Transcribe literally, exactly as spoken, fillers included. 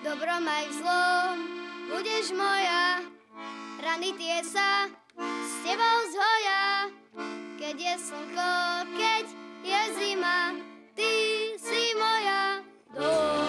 dobrom aj v zlom, budeš moja. Rany tie sa s tebou zhoja, keď je slnko, keď je zima, ty si moja. Do